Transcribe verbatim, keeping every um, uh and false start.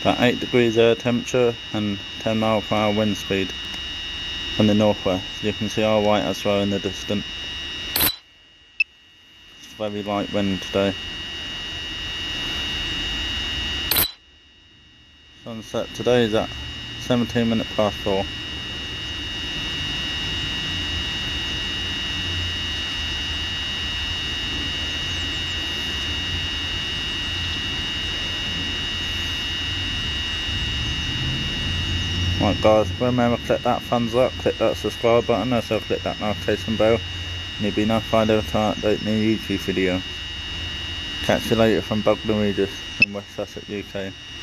About eight degrees air temperature and ten mile per hour wind speed from the northwest. You can see our white as well in the distance. It's very light wind today. Sunset today is at seventeen minutes past four. Right guys, remember click that thumbs up, click that subscribe button, also click that notification bell, and you'll be notified every time I update new YouTube video. Catch you later from Bognor, Regis in West Sussex, U K.